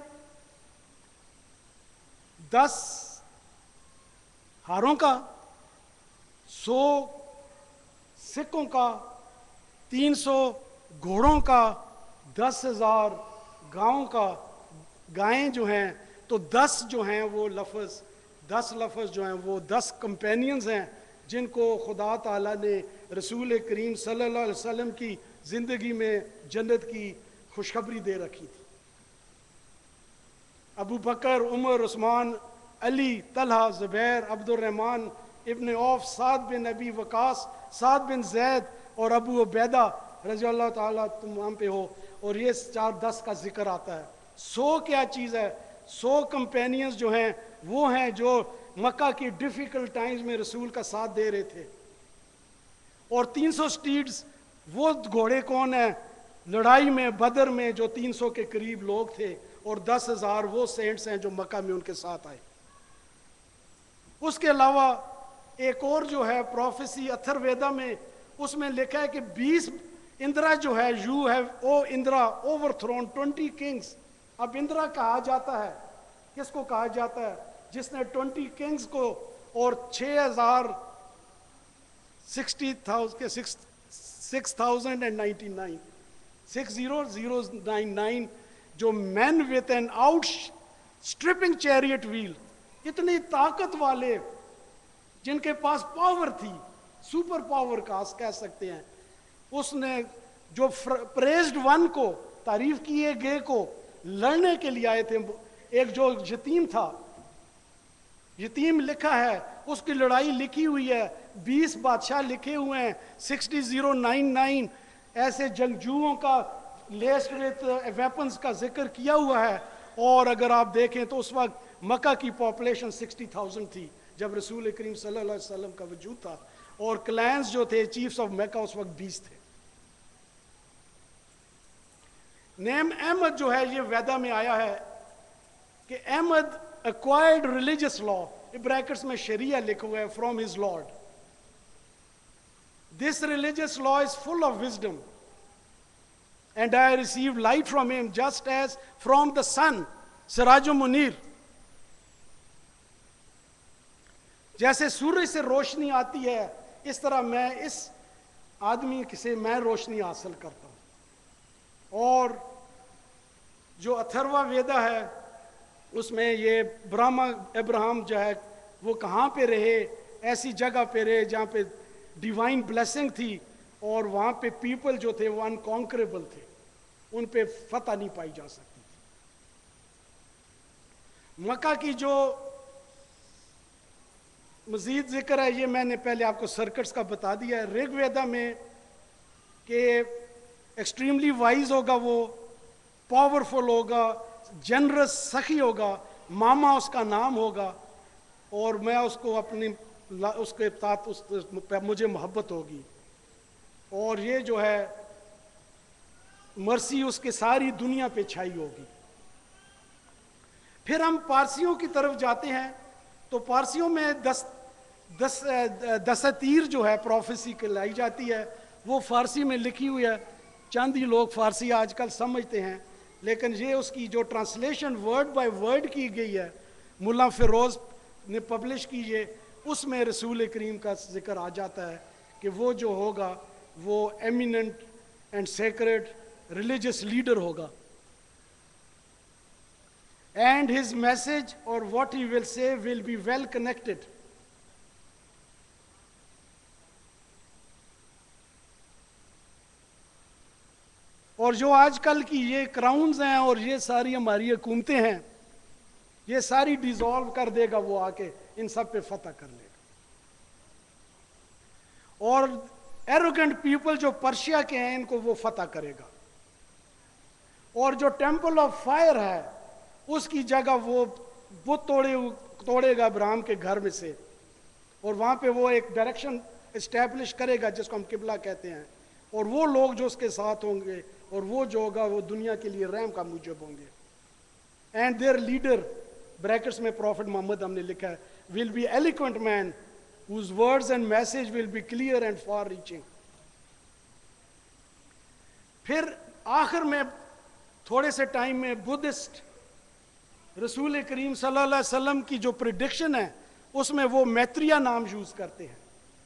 Speaker 1: دس ہاروں کا, سو سکوں کا, تین سو گھوڑوں کا, دس ہزار گاؤں کا, گائیں جو ہیں تو دس جو ہیں وہ لفظ دس لفظ جو ہیں وہ دس کمپینینز ہیں جن کو خدا تعالیٰ نے رسول کریم صلی اللہ علیہ وسلم کی زندگی میں جنت کی خوشخبری دے رکھی تھی. ابو بکر, عمر, عثمان, علی, طلحہ, زبیر, عبد الرحمن ابن عوف, سعد بن ابی وقاص, سعد بن زید اور ابو عبیدہ رضی اللہ تعالیٰ تمام پہ ہو. اور یہ چار دس کا ذکر آتا ہے. سو کیا چیز ہے؟ سو کمپینینز جو ہیں وہ ہیں جو مکہ کی ڈیفیکلٹ ٹائمز میں رسول کا ساتھ دے رہے تھے. اور تین سو سٹیڈز وہ گھوڑے کون ہیں لڑائی میں بدر میں جو تین سو کے قریب لوگ تھے, اور دس ہزار وہ سینٹس ہیں جو مکہ میں ان کے ساتھ آئے. اس کے علاوہ ایک اور جو ہے پروفیسی اتھر ویدا میں, اس میں لکھا ہے کہ بیس اندرا جو ہے, you have O Indra overthrown twenty kings. اب اندرا کہا جاتا ہے, کس کو کہا جاتا ہے؟ جس نے ٹوینٹی کنگز کو اور چھ ہزار سکسٹی تھاؤزینڈ کے six six thousand and ninety nine six zero zero nine nine جو men with an outstripping chariot wheel, اتنی طاقت والے جن کے پاس پاور تھی, سپر پاور کا کہہ سکتے ہیں, اس نے جو پریزڈ ون کو, تعریف کیے گئے کو لڑنے کے لیے آئے تھے. ایک جو یتیم تھا, یتیم لکھا ہے, اس کی لڑائی لکھی ہوئی ہے, بیس بادشاہ لکھے ہوئے ہیں, سکسٹی زیرو نائن نائن ایسے جنگجوؤں کا لیسڈ وتھ ویپنز کا ذکر کیا ہوا ہے. اور اگر آپ دیکھیں تو اس وقت مکہ کی پاپولیشن سکسٹی تھاؤزینڈ تھی جب رسول کریم صلی اللہ علیہ وسلم کا وجود تھا, اور کلینز جو تھے چیفز آف مکہ اس وقت بیس تھے. نیم احمد جو ہے یہ ویدا میں آیا ہے کہ Ahmad acquired religious law, brackets میں شریعہ لکھا ہوا ہے, from his Lord. This religious law is full of wisdom, and I received light from him just as from the sun, Siraj Munir. جیسے سورج سے روشنی آتی ہے اس طرح میں اس آدمی سے میں روشنی حاصل کرتا ہوں. اور جو اتھروا ویدا ہے اس میں یہ برہما ابراہم جو ہے وہ کہاں پہ رہے, ایسی جگہ پہ رہے جہاں پہ ڈیوائن بلیسنگ تھی, اور وہاں پہ پیپل جو تھے وہ انکانکریبل تھے, ان پہ فتح نہیں پائی جا سکتی تھی. مکہ کی جو مزید ذکر ہے یہ میں نے پہلے آپ کو سرکٹس کا بتا دیا ہے. رگ ویدا میں کہ ایکسٹریملی وائز ہوگا, وہ پاورفل ہوگا, جنرس سخی ہوگا, ماما اس کا نام ہوگا, اور میں اس کو اپنی اس کے ساتھ اس مجھے محبت ہوگی, اور یہ جو ہے مرسی اس کے ساری دنیا پہ چھائی ہوگی. پھر ہم پارسیوں کی طرف جاتے ہیں تو پارسیوں میں دس دس دستیر جو ہے پروفیسی کہلائی جاتی ہے, وہ فارسی میں لکھی ہوئی ہے. چند ہی لوگ فارسی آج کل سمجھتے ہیں, لیکن یہ اس کی جو ٹرانسلیشن ورڈ بائی ورڈ کی گئی ہے ملا فیروز نے پبلش کی ہے, اس میں رسول کریم کا ذکر آ جاتا ہے کہ وہ جو ہوگا وہ eminent and sacred religious leader ہوگا, اینڈ ہز میسج اور what he will say will be well connected. اور جو آج کل کی یہ کراؤنز ہیں اور یہ ساری ہماری حکومتیں ہیں, یہ ساری ڈیزالو کر دے گا, وہ آ کے ان سب پہ فتح کر لے گا. اور ایروگنٹ پیپل جو پرشیا کے ہیں ان کو وہ فتح کرے گا. اور جو ٹیمپل آف فائر ہے اس کی جگہ وہ بت توڑے توڑے گا ابراہیم کے گھر میں سے, اور وہاں پہ وہ ایک ڈائریکشن اسٹیبلش کرے گا جس کو ہم قبلہ کہتے ہیں, اور وہ لوگ جو اس کے ساتھ ہوں گے اور وہ جو ہوگا وہ دنیا کے لیے رحم کا موجب ہوں گے. اینڈ دیئر لیڈر بریکٹس میں پروفٹ محمد ہم نے لکھا ہے will be eloquent man whose words and message will be clear and far reaching. پھر آخر میں تھوڑے سے ٹائم میں بدھسٹ رسول کریم صلی اللہ علیہ وسلم کی جو پریڈکشن ہے اس میں وہ میتریا نام یوز کرتے ہیں.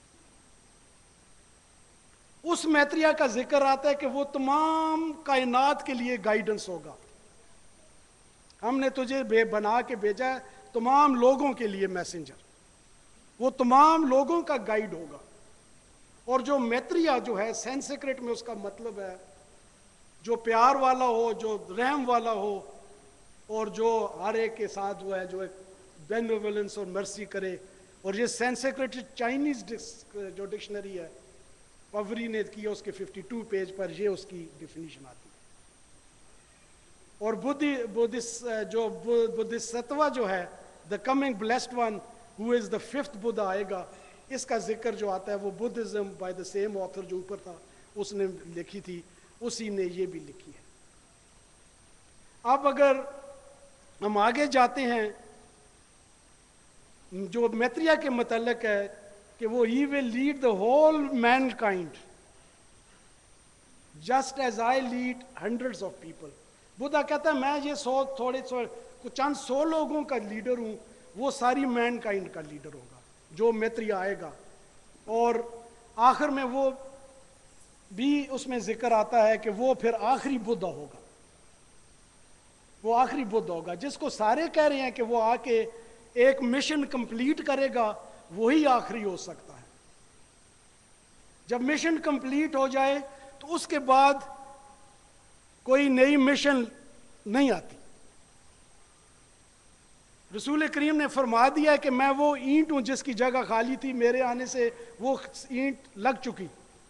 Speaker 1: اس میتریا کا ذکر آتا ہے کہ وہ تمام کائنات کے لیے گائیڈنس ہوگا. ہم نے تجھے بے بنا کے بھیجا ہے تمام لوگوں کے لیے میسنجر. وہ تمام لوگوں کا گائیڈ ہوگا. اور جو میتریا جو ہے سینسکرٹ میں اس کا مطلب ہے جو پیار والا ہو, جو رحم والا ہو, اور جو ہر ایک کے ساتھ وہ ہے جو ایک بینوولنس اور مرسی کرے. اور یہ سینسکرٹ چائنیز جو ڈکشنری ہے پوری نے کی اس کے ففٹی ٹو پیج پر یہ اس کی ڈیفینیشن آتی ہے. اور بدھی بدھس جو بدھستوا جو ہے the coming blessed one who is the fifth Buddha آئے گا, اس کا ذکر جو آتا ہے وہ Buddhism by the same author جو اوپر تھا اس نے لکھی تھی, اسی نے یہ بھی لکھی ہے. اب اگر ہم آگے جاتے ہیں جو میتریا کے متعلق ہے کہ وہ ہی will lead the whole mankind just as I lead hundreds of people. Buddha کہتا ہے میں یہ سو تھوڑے سو چند سو لوگوں کا لیڈر ہوں, وہ ساری مین کائنڈ کا لیڈر ہوگا جو میتریا آئے گا. اور آخر میں وہ بھی اس میں ذکر آتا ہے کہ وہ پھر آخری بدھا ہوگا. وہ آخری بدھا ہوگا جس کو سارے کہہ رہے ہیں کہ وہ آ کے ایک مشن کمپلیٹ کرے گا, وہی آخری ہو سکتا ہے. جب مشن کمپلیٹ ہو جائے تو اس کے بعد کوئی نئی مشن نہیں آتی. رسول کریم نے فرما دیا کہ میں وہ اینٹ ہوں جس کی جگہ خالی تھی, میرے آنے سے وہ اینٹ لگ چکی.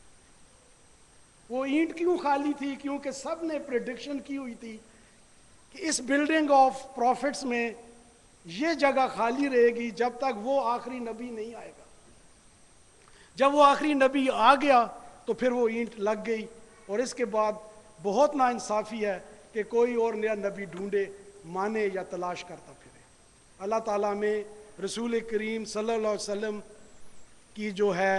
Speaker 1: وہ اینٹ کیوں خالی تھی؟ کیونکہ سب نے پریڈکشن کی ہوئی تھی کہ اس بلڈنگ آف پروفٹس میں یہ جگہ خالی رہے گی جب تک وہ آخری نبی نہیں آئے گا. جب وہ آخری نبی آ گیا تو پھر وہ اینٹ لگ گئی. اور اس کے بعد بہت ناانصافی ہے کہ کوئی اور نیا نبی ڈھونڈے, مانے یا تلاش کرتا پھرے. اللہ تعالیٰ میں رسول کریم صلی اللہ علیہ وسلم کی جو ہے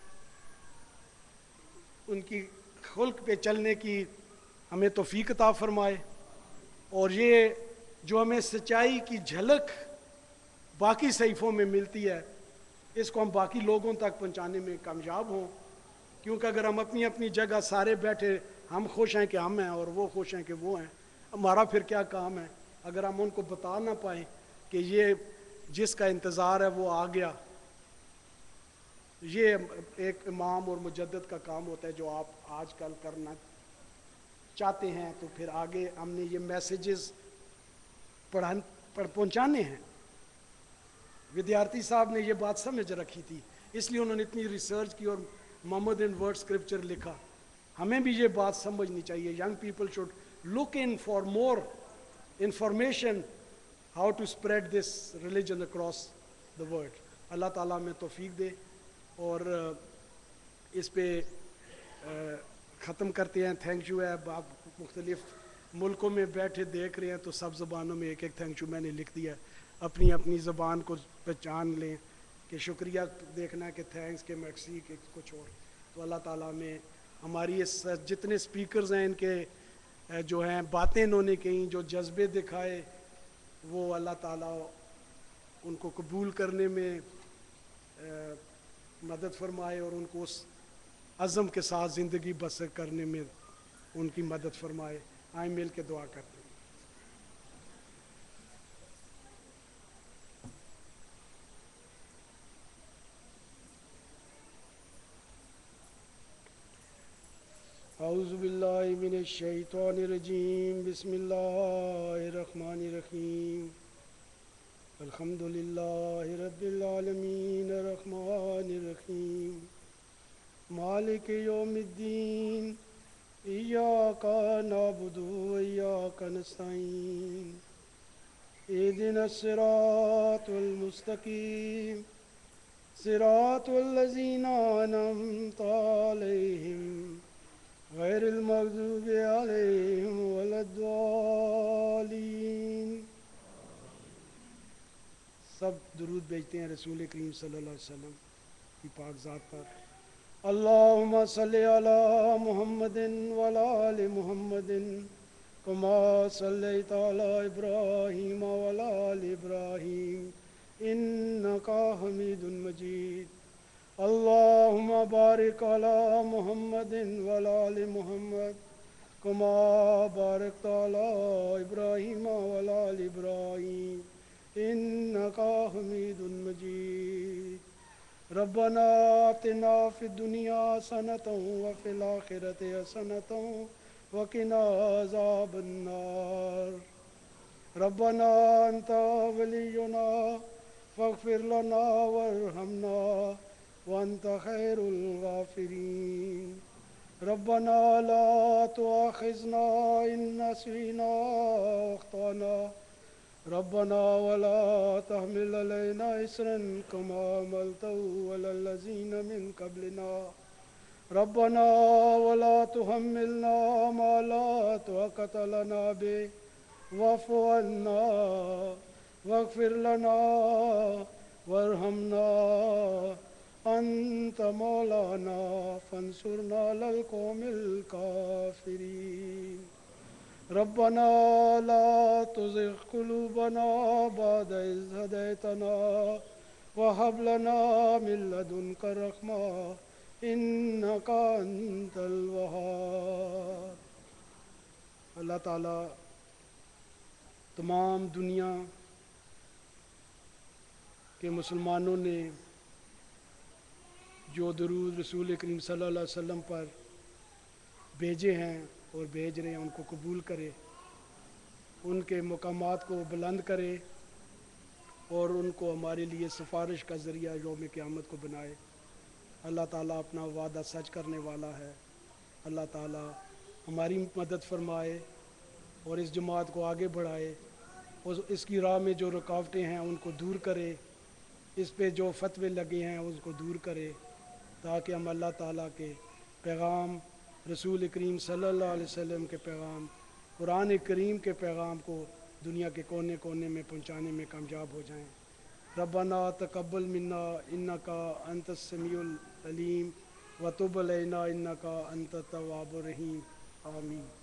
Speaker 1: ان کی خلق پہ چلنے کی ہمیں توفیق عطا فرمائے. اور یہ جو ہمیں سچائی کی جھلک باقی صحیفوں میں ملتی ہے اس کو ہم باقی لوگوں تک پہنچانے میں کامیاب ہوں. کیونکہ اگر ہم اپنی اپنی جگہ سارے بیٹھے ہم خوش ہیں کہ ہم ہیں اور وہ خوش ہیں کہ وہ ہیں, ہمارا پھر کیا کام ہے اگر ہم ان کو بتا نہ پائیں کہ یہ جس کا انتظار ہے وہ آ گیا. یہ ایک امام اور مجدد کا کام ہوتا ہے جو آپ آج کل کرنا چاہتے ہیں. تو پھر آگے ہم نے یہ میسیجز پڑھان پڑھ پہنچانے ہیں. ودیارتی صاحب نے یہ بات سمجھ رکھی تھی, اس لیے انہوں نے اتنی ریسرچ کی اور محمد ان ورڈ اسکرپچر لکھا. ہمیں بھی یہ بات سمجھنی چاہیے. Young people should look in for more information how to spread this religion across the world. اللہ تعالیٰ میں توفیق دے. اور اس پہ ختم کرتے ہیں. تھینک یو ہے. آپ مختلف ملکوں میں بیٹھے دیکھ رہے ہیں تو سب زبانوں میں ایک ایک تھینک یو میں نے لکھ دیا ہے. اپنی اپنی زبان کو پہچان لیں کہ شکریہ دیکھنا کہ تھینکس کہ میکسی کہ کچھ اور. تو اللہ تعالیٰ میں ہماری اس جتنے اسپیکرز ہیں ان کے جو ہیں باتیں انہوں نے کہیں, جو جذبے دکھائے, وہ اللہ تعالیٰ ان کو قبول کرنے میں مدد فرمائے اور ان کو اس عزم کے ساتھ زندگی بسر کرنے میں ان کی مدد فرمائے. آئیں مل کے دعا کرتے ہیں. اعوذ باللہ من الشیطان الرجیم. بسم اللہ الرحمن الرحیم. الحمد للہ رب العالمین الرحمن الرحیم مالک یوم الدین. ایاک نعبد و ایاک نستعین. اہدنا الصراط المستقیم صراط الذین انعمت علیہم غير المغضوب عليهم ولا الضالين. سب درود بھیجتے ہیں رسول کریم صلی اللہ علیہ وسلم کی پاک ذات پر. اللہم صلی علی محمد وعلی آل محمد کما صلیت علی ابراہیم وعلی آل ابراہیم انکا حمید مجید. اللہم بارک علی محمد وعلی آل محمد کما بارکت علی ابراہیم وعلی آل ابراہیم انکا حمید مجید. ربنا آتنا فی الدنیا حسنۃ وفی الآخرۃ حسنۃ وقنا عذاب النار. ربنا انت ولینا فاغفر لنا وارحمنا وانت خیر الغافرین. ربنا لا تؤاخذنا ان نسینا واخطأنا ربنا ولا تحمل علينا إصرا كما حملته على الذين من قبلنا ربنا ولا تحملنا ما لا طاقة لنا به واعف عنا واغفر لنا وارحمنا أنت مولانا فانصرنا على القوم الكافرين. ربنا لا تزغ قلوبنا بعد إذ هديتنا وهب لنا من لدنك رحمة إنك أنت الوهاب. اللہ تعالیٰ تمام دنیا کے مسلمانوں نے جو درود رسول کریم صلی اللہ علیہ وسلم پر بھیجے ہیں اور بھیج رہے ہیں ان کو قبول کرے، ان کے مقامات کو بلند کرے اور ان کو ہمارے لیے سفارش کا ذریعہ یوم قیامت کو بنائے. اللہ تعالیٰ اپنا وعدہ سچ کرنے والا ہے. اللہ تعالیٰ ہماری مدد فرمائے اور اس جماعت کو آگے بڑھائے اور اس کی راہ میں جو رکاوٹیں ہیں ان کو دور کرے، اس پہ جو فتوے لگے ہیں اس کو دور کرے تاکہ ہم اللہ تعالیٰ کے پیغام، رسول کریم صلی اللہ علیہ وسلم کے پیغام، قرآن کریم کے پیغام کو دنیا کے کونے کونے میں پہنچانے میں کامیاب ہو جائیں. ربنا تقبل منا انکا انت السمیع العلیم وتب علینا انکا انت التواب الرحیم. آمین.